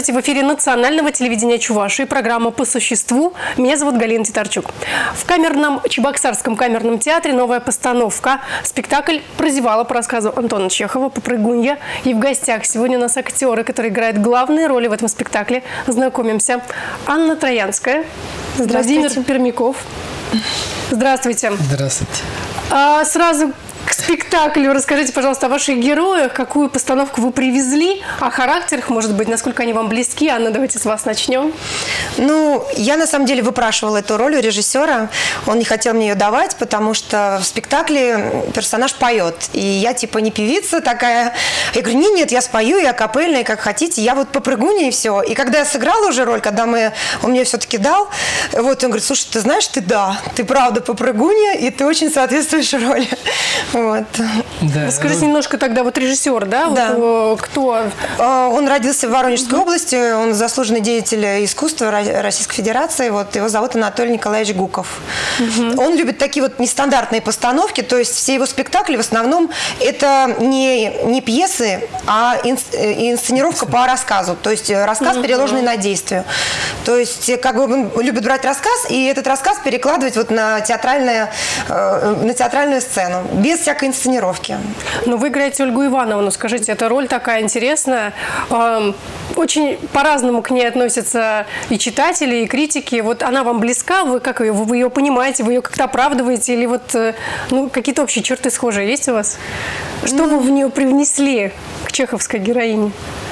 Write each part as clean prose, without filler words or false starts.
Здравствуйте, в эфире национального телевидения Чувашии, программа «По существу». Меня зовут Галина Титарчук. В Чебоксарском камерном театре новая постановка. Спектакль «Прозевала» по рассказу Антона Чехова «Попрыгунья». И в гостях сегодня у нас актеры, которые играют главные роли в этом спектакле. Знакомимся. Анна Троянская. Владимир Пермяков. Здравствуйте. Здравствуйте. Сразу к спектаклю расскажите, пожалуйста, о ваших героях, какую постановку вы привезли, о характерах, может быть, насколько они вам близки. Анна, давайте с вас начнем. Ну, я на самом деле выпрашивала эту роль у режиссера. Он не хотел мне ее давать, потому что в спектакле персонаж поет. И я типа не певица такая. Я говорю, нет, я спою, я капельная, как хотите. Я вот попрыгунья и все. И когда я сыграла уже роль, когда он мне все-таки дал, вот он говорит, слушай, ты знаешь, ты правда попрыгунья, и ты очень соответствуешь роли. Вот. Да. Расскажите немножко тогда, вот режиссер, да? Да. Вот, кто? Он родился в Воронежской области, он заслуженный деятель искусства Российской Федерации, вот, его зовут Анатолий Николаевич Гуков. Он любит такие вот нестандартные постановки, то есть все его спектакли в основном это не пьесы, а инсценировка по рассказу, то есть рассказ, переложенный на действие. То есть как бы он любит брать рассказ и этот рассказ перекладывать вот на театральную сцену, без всякой инсценировки. Но вы играете Ольгу Ивановну, скажите, эта роль такая интересная. Очень по-разному к ней относятся и читатели, и критики. Вот она вам близка, вы как ее, вы ее понимаете, вы ее как-то оправдываете, или вот какие-то общие черты схожие есть у вас? Что вы в нее привнесли к чеховской героине?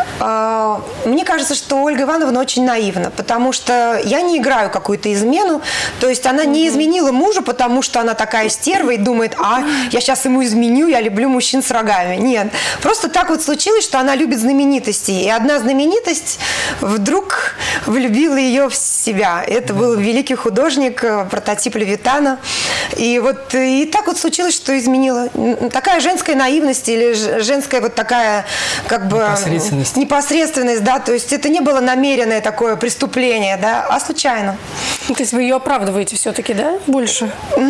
Мне кажется, что Ольга Ивановна очень наивна, потому что я не играю какую-то измену, то есть она не изменила мужу, потому что она такая стерва и думает, я сейчас ему изменю, я люблю мужчин с рогами. Нет, просто так вот случилось, что она любит знаменитости, и одна знаменитость вдруг влюбила ее в себя. Это был великий художник, прототип Левитана, и так вот случилось, что изменила. Такая женская наивность или женская вот такая как бы непосредственность, да, то есть это не было намеренное такое преступление, да, а случайно. То есть вы ее оправдываете все-таки, да, больше?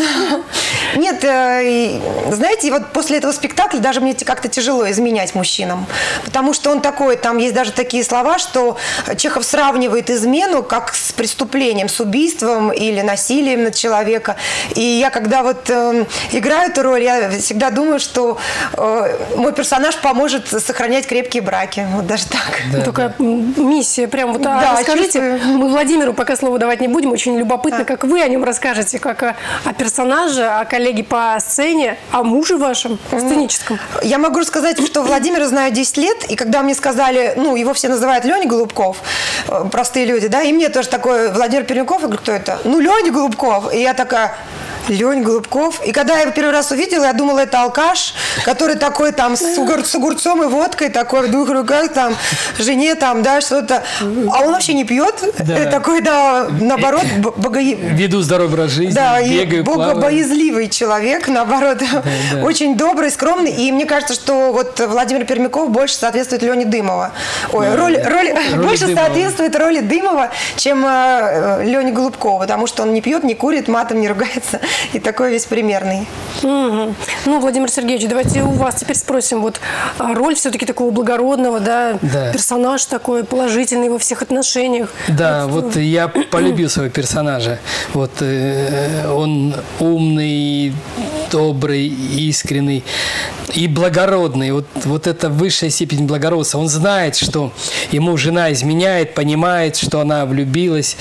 Нет, знаете, вот после этого спектакля даже мне как-то тяжело изменять мужчинам, потому что он такой, там есть даже такие слова, что Чехов сравнивает измену как с преступлением, с убийством или насилием над человека. И я, когда вот играю эту роль, я всегда думаю, что мой персонаж поможет сохранять крепкие браки. Вот даже так. Да, такая миссия. Прям вот. Да, расскажите, мы Владимиру пока слово давать не будем. Очень любопытно, как вы о нем расскажете, как о персонаже, о коллеге по сцене, о муже вашем сценическом. Я могу сказать, что Владимира знаю 10 лет, и когда мне сказали, его все называют Леня Голубков, простые люди, да, и мне тоже такой Владимир Пермяков, я говорю, кто это? Леня Голубков. И я такая... Лень Голубков. И когда я его первый раз увидела, я думала, это алкаш, который такой там с огурцом и водкой, такой в двух руках, там, жене там, да, что-то. А он вообще не пьет. Да. Такой, да, наоборот, веду здоровый образ жизни, да, бегаю, богобоязливый человек, наоборот, очень добрый, скромный. И мне кажется, что вот Владимир Пермяков больше соответствует Лене Дымова. Роль больше соответствует роли Дымова, чем Лене Голубкова, потому что он не пьет, не курит, матом не ругается. И такой весь примерный. Ну, Владимир Сергеевич, давайте у вас теперь спросим. Вот роль все-таки такого благородного, да, персонаж такой положительный во всех отношениях. Да, вот я полюбил своего персонажа. Вот он умный, добрый, искренний и благородный. Вот это высшая степень благородства. Он знает, что ему жена изменяет, понимает, что она влюбилась.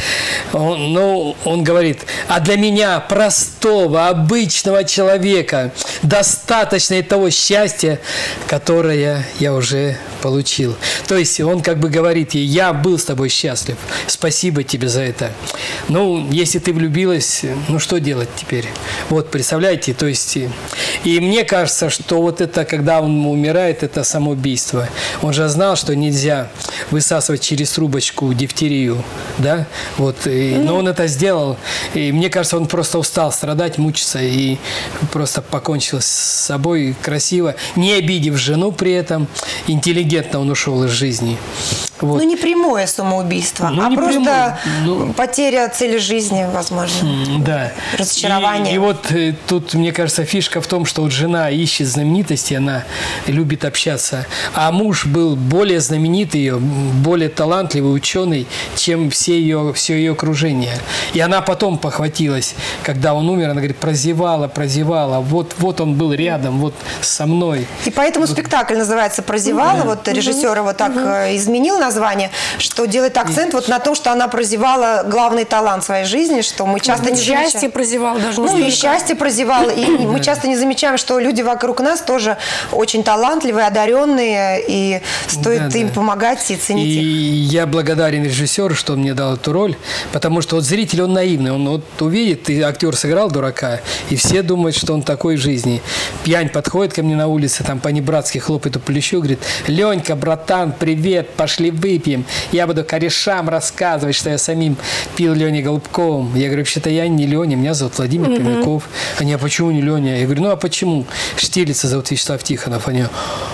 Он говорит, а для меня простого, обычного человека достаточно и того счастья, которое я уже получил. То есть он как бы говорит ей, я был с тобой счастлив, спасибо тебе за это. Если ты влюбилась, что делать теперь? Вот, представляете, то есть... И мне кажется, что вот это, когда он умирает, это самоубийство. Он же знал, что нельзя высасывать через трубочку дифтерию, да? Но он это сделал. И мне кажется, он просто устал страдать, мучиться и просто покончил с собой красиво, не обидев жену при этом. Интеллигентно он ушел из жизни. Вот. Ну, не прямое самоубийство, Ну, а не просто прямое, потеря цели жизни, возможно. Да. Разочарование. И вот тут, мне кажется, фишка в том, что вот жена ищет знаменитости, она любит общаться, а муж был более знаменитый ее, более талантливый ученый, чем все ее окружение. И она потом похватилась, когда он умер, она говорит, прозевала, вот он был рядом, вот со мной. И поэтому спектакль называется «Прозевала». Вот режиссер его так изменил название, что делает акцент вот на том, что она прозевала главный талант своей жизни, что мы часто не замечаем. Счастье прозевал даже. Не Ну, и столько. счастье прозевал. И мы часто не замечаем, что люди вокруг нас тоже очень талантливые, одаренные, и стоит им помогать и ценить И их. я благодарен режиссеру, что он мне дал эту роль, потому что вот зритель, он наивный, он вот увидит, и актер сыграл дурака, и все думают, что он такой в жизни. Пьянь подходит ко мне на улице, там по-небратски хлопает по плечу, говорит, Ленька, братан, привет, пошли выпьем. Я буду корешам рассказывать, что я самим пил Леней Голубковым. Я говорю, вообще-то я не Леня, меня зовут Владимир Пермяков. Они, а почему не Леня? Я говорю, ну а почему? Штирлица зовут Вячеслав Тихонов. Они,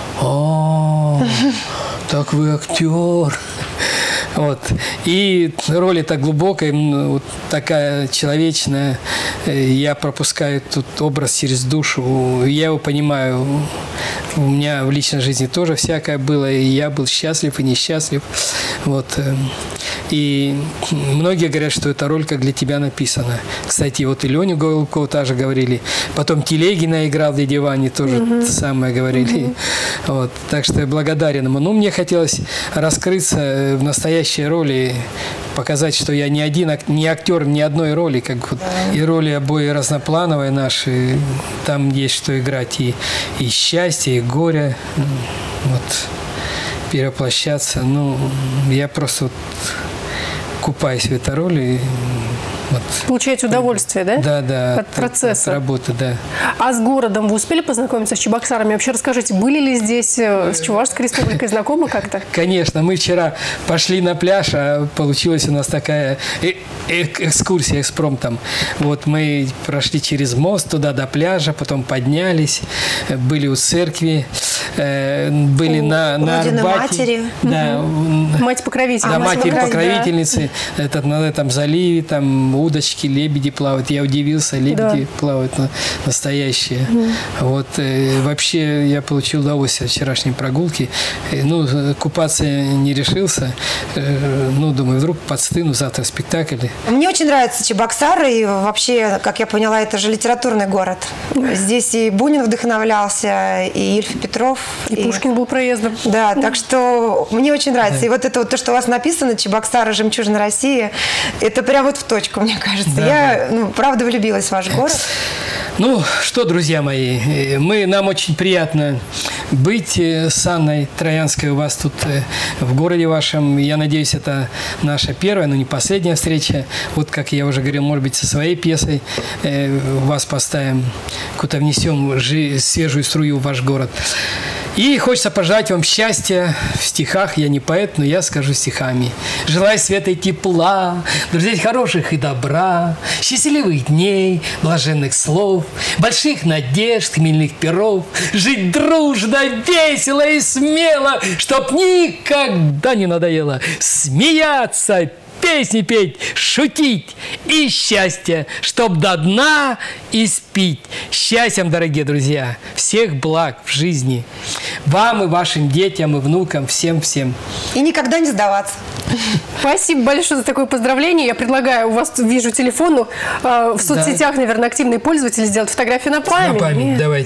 так вы актер. Вот. И роль эта глубокая, вот такая человечная. Я пропускаю тут образ через душу. Я его понимаю. У меня в личной жизни тоже всякое было. И я был счастлив и несчастлив. Вот. И многие говорят, что эта роль как для тебя написана. Кстати, вот и Леню Голубкову тоже говорили. Потом Телегина играл в «Дяде Ване», тоже то самое говорили. Вот. Так что я благодарен ему. Но мне хотелось раскрыться в настоящей роли, показать, что я не актер ни одной роли, как вот и роли обои разноплановые наши. Там есть что играть и счастье, и горе. Вот. Перевоплощаться. Ну, я просто вот купаюсь в этой роли. Вот. Получаете удовольствие, да? Да. От процесса. От работы, да. А с городом вы успели познакомиться с чебоксарами? Вообще расскажите, были ли здесь с Чувашской республикой знакомы как-то? Конечно, мы вчера пошли на пляж, а получилась у нас такая экскурсия экспромтом. Вот мы прошли через мост туда до пляжа, потом поднялись, были у церкви, были на Родины Арбате. матери. Да, Мать-покровительница. да, мать матери-покровительницы, на этом заливе, там удочки, лебеди плавают. Я удивился, лебеди плавают настоящие. Вот, вообще я получил удовольствие от вчерашней прогулки. Ну, купаться не решился. Ну, думаю, вдруг подстыну, завтра спектакль. Мне очень нравится Чебоксары, и вообще, как я поняла, это же литературный город. Здесь и Бунин вдохновлялся, и Ильф Петров. И Пушкин был проездом. Да, так что мне очень нравится. И вот это вот то, что у вас написано, Чебоксары, жемчужина России, это прям вот в точку, мне кажется. Я, правда, влюбилась в ваш город. Ну, что, друзья мои, нам очень приятно быть с Анной Троянской у вас тут в городе вашем. Я надеюсь, это наша первая, но не последняя встреча. Вот, как я уже говорил, может быть, со своей пьесой вас поставим, куда внесем свежую струю в ваш город. И хочется пожелать вам счастья в стихах. Я не поэт, но я скажу стихами. Желаю света и тепла, друзей хороших и добра, счастливых дней, блаженных слов, больших надежд, хмельных перов, жить дружно, весело и смело, чтоб никогда не надоело смеяться, песни петь, шутить и счастье, чтоб до дна испить. Счастьем, дорогие друзья, всех благ в жизни. Вам и вашим детям, и внукам, всем-всем. И никогда не сдаваться. Спасибо большое за такое поздравление. Я предлагаю, у вас, вижу, телефон, в соцсетях, наверное, активные пользователи, сделать фотографию на память. На память, давайте.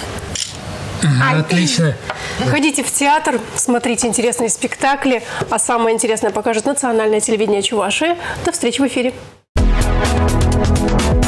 Отлично. Выходите в театр, смотрите интересные спектакли, а самое интересное покажет национальное телевидение Чувашии. До встречи в эфире.